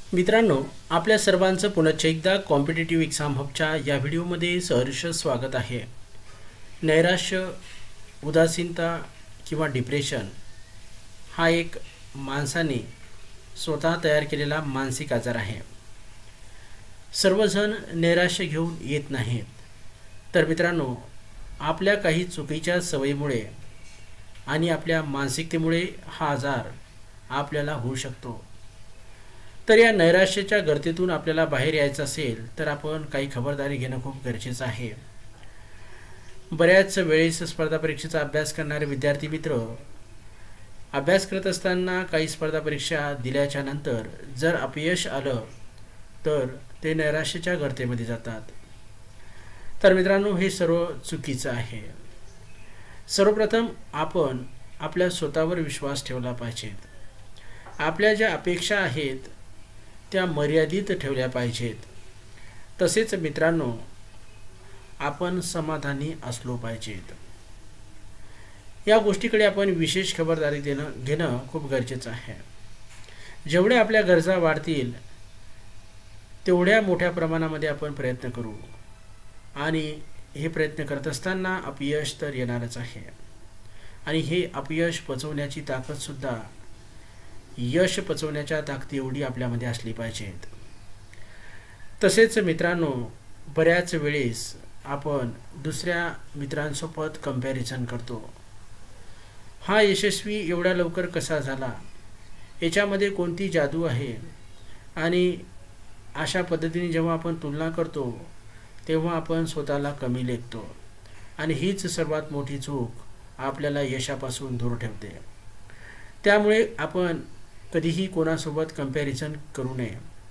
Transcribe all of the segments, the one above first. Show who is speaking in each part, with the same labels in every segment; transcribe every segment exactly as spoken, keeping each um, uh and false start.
Speaker 1: मित्रांनो, आपल्या सर्वांचं पुनश्च एकदा कॉम्पिटिटिव्ह एक्झाम हबच्या या व्हिडिओमध्ये सहर्ष स्वागत आहे. नैराश्य, उदासीनता किंवा डिप्रेशन हा एक माणसाने स्वतः तयार केलेला मानसिक आजार आहे. सर्वजण नैराश्य घेऊन येत नाहीत, तर मित्रांनो, आपल्या काही चुकीच्या सवयीमुळे आणि आपल्या मानसिकतेमुळे हा आजार आपल्याला होऊ शकतो. तर या नैराश्याच्या गर्तेतून आपल्याला बाहेर यायचं असेल तर आपण काही खबरदारी घेणं खूप गरजेचं आहे. बऱ्याच वेळेस स्पर्धा परीक्षेचा अभ्यास करणारे विद्यार्थी मित्र अभ्यास करत असताना काही स्पर्धा परीक्षा दिल्याच्या नंतर जर अपयश आलं तर ते नैराश्याच्या गर्तेमध्ये जातात. तर मित्रांनो, हे सर्व चुकीचं आहे. सर्वप्रथम आपण आपल्या स्वतःवर विश्वास ठेवला पाहिजे. आपल्या ज्या अपेक्षा आहेत त्या मर्यादित ठेवल्या पाहिजेत. तसेच मित्रांनो, आपण समाधानी असलो पाहिजेत. या गोष्टीकडे आपण विशेष खबरदारी देणं घेणं खूप गरजेचं आहे. जेवढ्या आपल्या गरजा वाढतील तेवढ्या मोठ्या प्रमाणामध्ये आपण प्रयत्न करू आणि हे प्रयत्न करत असताना अपयश तर येणारच आहे. आणि हे अपयश पचवण्याची ताकदसुद्धा यश पचवण्याच्या ताकदी एवढी आपल्यामध्ये असली पाहिजेत. तसेच मित्रांनो, बऱ्याच वेळेस आपण दुसऱ्या मित्रांसोबत कंपॅरिझन करतो. हा यशस्वी एवढ्या लवकर कसा झाला, याच्यामध्ये कोणती जादू आहे, आणि अशा पद्धतीने जेव्हा आपण तुलना करतो तेव्हा आपण स्वतःला कमी लेखतो आणि हीच सर्वात मोठी चूक आपल्याला यशापासून दूर ठेवते. त्यामुळे आपण कधीही कोणासोबत कंपॅरिझन करू नये.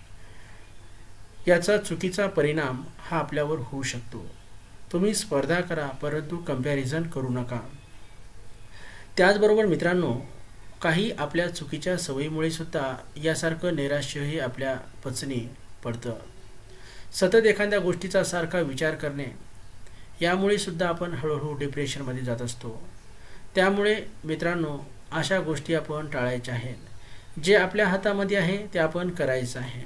Speaker 1: याचा चुकीचा परिणाम हा आपल्यावर होऊ शकतो. तुम्ही स्पर्धा करा, परंतु कंपॅरिझन करू नका. त्याचबरोबर मित्रांनो, काही आपल्या चुकीच्या सवयीमुळे सुद्धा यासारखं नैराश्य हे आपल्या पचनी पडतं. सतत एखाद्या गोष्टीचा सारखा विचार करणे, यामुळे सुद्धा आपण हळूहळू डिप्रेशनमध्ये जात असतो. त्यामुळे मित्रांनो, अशा गोष्टी आपण टाळायच्या आहेत. जे आपल्या हातामध्ये आहे ते आपण करायचं आहे,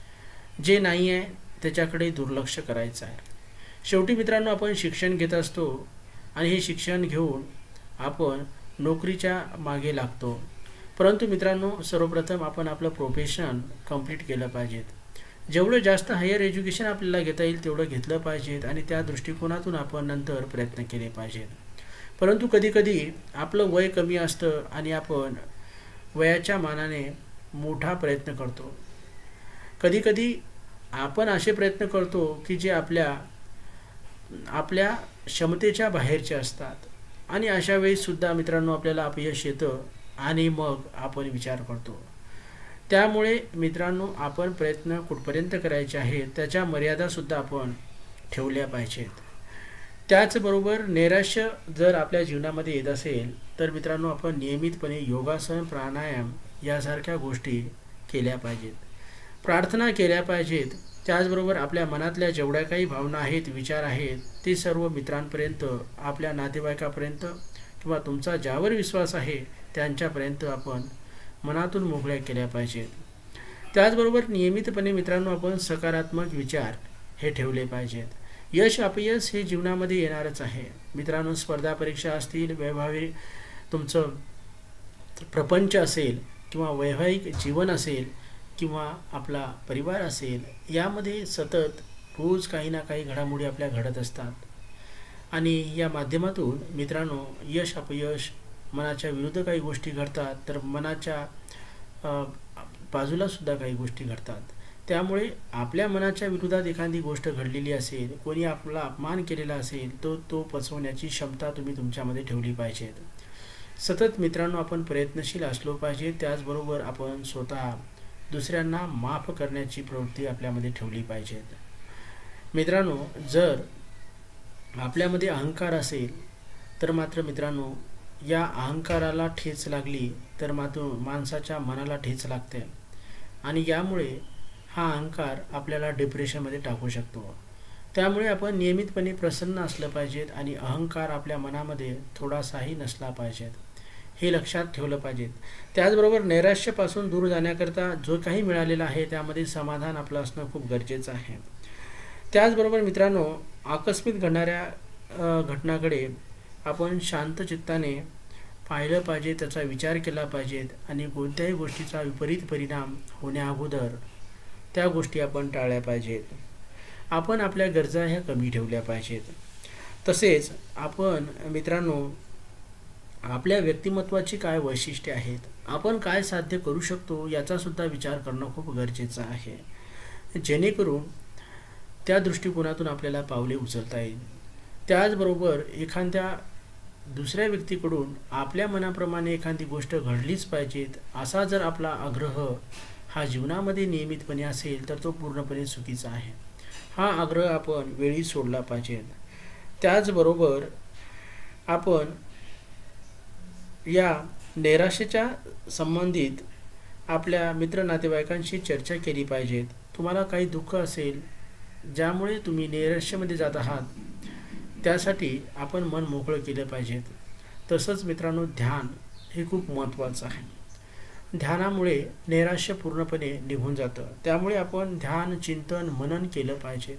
Speaker 1: जे नाही आहे त्याच्याकडे दुर्लक्ष करायचं आहे. शेवटी मित्रांनो, आपण शिक्षण घेत असतो आणि हे शिक्षण घेऊन आपण नोकरीच्या मागे लागतो. परंतु मित्रांनो, सर्वप्रथम आपण आपलं प्रोफेशन कंप्लीट केलं पाहिजेत. जेवढं जास्त हायर एज्युकेशन आपल्याला घेता येईल तेवढं घेतलं पाहिजेत आणि त्या दृष्टिकोनातून आपण नंतर प्रयत्न केले पाहिजेत. परंतु कधीकधी आपलं वय कमी असतं आणि आपण वयाच्या मानाने मोठा प्रयत्न करतो. कधीकधी आपण असे प्रयत्न करतो की जे आपल्या आपल्या क्षमतेच्या बाहेरचे असतात आणि अशा वेळीसुद्धा मित्रांनो आपल्याला अपयश येतं आणि मग आपण विचार करतो. त्यामुळे मित्रांनो, आपण प्रयत्न कुठपर्यंत करायचे आहेत त्याच्या मर्यादासुद्धा आपण ठेवल्या पाहिजेत. त्याचबरोबर नैराश्य जर आपल्या जीवनामध्ये येत असेल तर मित्रांनो, आपण नियमितपणे योगासन, प्राणायाम यासारख्या गोष्टी केल्या पाहिजेत, प्रार्थना केल्या पाहिजेत. त्याचबरोबर आपल्या मनातल्या जेवढ्या काही भावना आहेत, विचार आहेत, ते सर्व मित्रांपर्यंत, आपल्या नातेवाईकापर्यंत किंवा तुमचा ज्यावर विश्वास आहे त्यांच्यापर्यंत आपण मनातून मोकळ्या केल्या पाहिजेत. त्याचबरोबर नियमितपणे मित्रांनो आपण सकारात्मक विचार हे ठेवले पाहिजेत. यश अपयश हे जीवनामध्ये येणारच आहे. मित्रांनो, स्पर्धा परीक्षा असतील, वैवाहिक तुमचं प्रपंच असेल किंवा वैवाहिक जीवन असेल किंवा आपला परिवार असेल, यामध्ये सतत रोज काही ना काही घडामोडी आपल्या घडत असतात आणि या माध्यमातून मित्रांनो यश अपयश, मनाच्या विरुद्ध काही गोष्टी घडतात, तर मनाच्या बाजूलासुद्धा काही गोष्टी घडतात. त्यामुळे आपल्या मनाच्या विरोधात एखादी गोष्ट घडलेली असेल, कोणी आपला अपमान केलेला असेल, तो तो पचवण्याची क्षमता तुम्ही तुमच्यामध्ये ठेवली पाहिजेत. सतत मित्रांनो आपण प्रयत्नशील असलो पाहिजे. त्याचबरोबर आपण स्वतः दुसऱ्यांना माफ करण्याची प्रवृत्ती आपल्यामध्ये ठेवली पाहिजेत. मित्रांनो, जर आपल्यामध्ये अहंकार असेल तर मात्र मित्रांनो या अहंकाराला ठेच लागली तर मात्र माणसाच्या मनाला ठेच लागते आणि यामुळे हा अहंकार आपल्याला डिप्रेशनमध्ये टाकू शकतो. त्यामुळे आपण नियमितपणे प्रसन्न असलं पाहिजेत आणि अहंकार आपल्या मनामध्ये थोडासाही नसला पाहिजेत. हे लक्षात ठेवलं पाहिजे. त्याचबरोबर नैराश्यापासून दूर जाण्याकरता जो काही मिळालेलं आहे त्यामध्ये समाधान आपलं असणं खूप गरजेचं आहे. त्याचबरोबर मित्रांनो, आकस्मिक घडणाऱ्या अ, घटनाकडे आपण शांत चित्ताने पाहिलं पाहिजे, त्याचा विचार केला पाहिजेत आणि कोणत्याही गोष्टीचा विपरीत परिणाम होण्याअगोदर त्या गोष्टी आपण टाळल्या पाहिजेत. आपण आपल्या गरजा ह्या कमी ठेवल्या पाहिजेत. तसेच आपण मित्रांनो, आपल्या व्यक्तिमत्वाची काय वैशिष्ट्ये आहेत, आपण काय साध्य करू शकतो याचासुद्धा विचार करणं खूप गरजेचं आहे, जेणेकरून त्या दृष्टिकोनातून आपल्याला पावले उचलता येईल. त्याचबरोबर एखाद्या दुसऱ्या व्यक्तीकडून आपल्या मनाप्रमाणे एखादी गोष्ट घडलीच पाहिजेत असा जर आपला आग्रह हा जीवनामध्ये नियमितपणे असेल तर तो पूर्णपणे चुकीचा आहे. हा आग्रह आपण वेळी सोडला पाहिजे. त्याचबरोबर आपण या नैराश्याच्या संबंधित आपल्या मित्र नातेवाईकांशी चर्चा केली पाहिजे. तुम्हाला काही दुःख असेल ज्यामुळे तुम्ही नैराश्यामध्ये जात आहात, त्यासाठी आपण मन मोकळं केलं पाहिजे. तसंच मित्रांनो, ध्यान हे खूप महत्त्वाचं आहे. ध्यानामुळे नैराश्य पूर्णपणे निघून जातं. त्यामुळे आपण ध्यान, चिंतन, मनन केलं पाहिजे.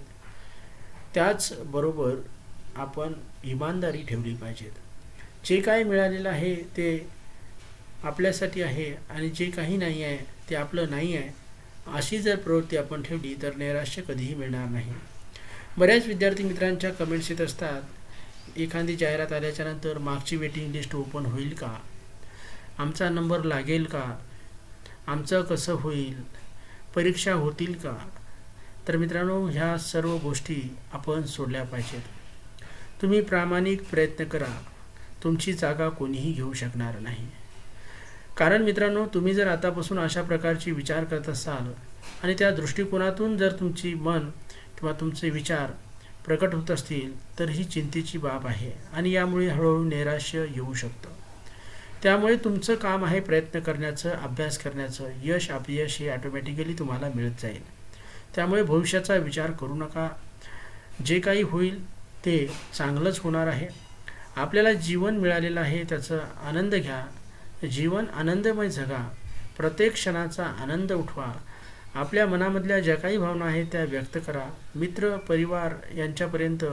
Speaker 1: त्याचबरोबर आपण इमानदारी ठेवली पाहिजे. जे काही मिळालेलं आहे ते आपल्यासाठी आहे आणि जे काही नाही आहे ते आपलं नाही आहे, अशी जर प्रवृत्ती आपण ठेवली तर नैराश्य कधीही मिळणार नाही. बऱ्याच विद्यार्थी मित्रांच्या कमेंट्स येत असतात, एखादी जाहिरात आल्याच्यानंतर मागची वेटिंग लिस्ट ओपन होईल का, आमचा नंबर लागेल का, आमचं कसं होईल, परीक्षा होतील का. तर मित्रांनो, ह्या सर्व गोष्टी आपण सोडल्या पाहिजेत. तुम्ही प्रामाणिक प्रयत्न करा, तुमची जागा कोणीही घेऊ शकणार नाही. कारण मित्रांनो, तुम्ही जर आतापासून अशा प्रकारची विचार करत असाल आणि त्या दृष्टिकोनातून जर तुमची मन किंवा तुमचे विचार प्रकट होत असतील तर ही चिंतेची बाब आहे आणि यामुळे हळूहळू नैराश्य येऊ शकतं. त्यामुळे तुमचं काम आहे प्रयत्न करण्याचं, अभ्यास करण्याचं. यश अपयश हे ऑटोमॅटिकली तुम्हाला मिळत जाईल. त्यामुळे भविष्याचा विचार करू नका. जे काही होईल ते चांगलंच होणार आहे. आपल्याला जीवन मिळालेलं आहे त्याचा आनंद घ्या. जीवन आनंदमय जगा. प्रत्येक क्षणाचा आनंद उठवा. आपल्या मनामधल्या ज्या काही भावना आहेत त्या व्यक्त करा. मित्र परिवार यांच्यापर्यंत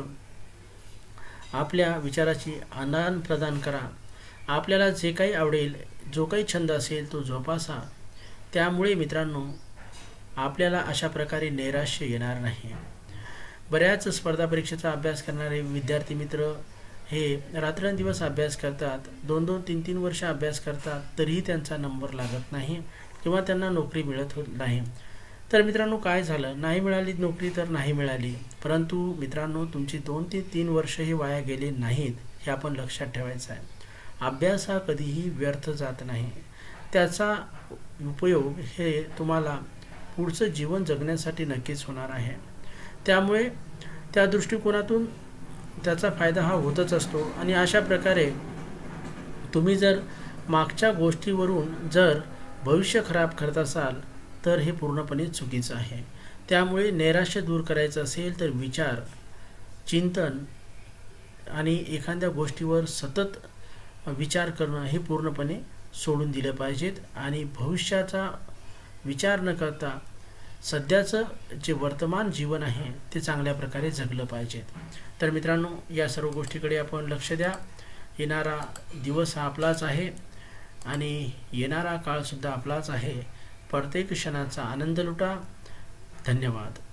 Speaker 1: आपल्या विचाराची आदान प्रदान करा. आपल्याला जे काही आवडेल, जो काही छंद असेल तो जोपासा. त्यामुळे मित्रांनो, आपल्याला अशा प्रकारे नैराश्य येणार नाही. बऱ्याच स्पर्धा परीक्षेचा अभ्यास करणारे विद्यार्थी मित्र हे रात्रंदिवस अभ्यास करतात, दोन दोन तीन तीन वर्ष अभ्यास करतात, तरीही त्यांचा नंबर लागत नाही किंवा त्यांना नोकरी मिळत होत नाही. तर मित्रांनो, काय झालं, नाही मिळाली नोकरी तर नाही मिळाली, परंतु मित्रांनो तुमची दोन ते तीन वर्ष हे वाया गेले नाहीत, हे आपण लक्षात ठेवायचं आहे. अभ्यास हा कधीही व्यर्थ जात नाही. त्याचा उपयोग हे तुम्हाला पुढचं जीवन जगण्यासाठी नक्कीच होणार आहे. त्यामुळे त्या दृष्टिकोनातून त्याचा फायदा हा होतच असतो. आणि अशा प्रकारे तुम्ही जर मागच्या गोष्टीवरून जर भविष्य खराब करत असाल तर हे पूर्णपणे चुकीचं आहे. त्यामुळे नैराश्य दूर करायचं असेल तर विचार, चिंतन आणि एखाद्या गोष्टीवर सतत विचार करणं हे पूर्णपणे सोडून दिलं पाहिजेत आणि भविष्याचा विचार न करता सध्याचं जे वर्तमान जीवन आहे ते चांगल्या प्रकारे जगलं पाहिजेत. तर मित्रांनो, या सर्व गोष्टीकडे आपण लक्ष द्या. येणारा दिवस हा आपलाच आहे आणि येणारा काळसुद्धा आपलाच आहे. प्रत्येक क्षणाचा आनंद लुटा. धन्यवाद.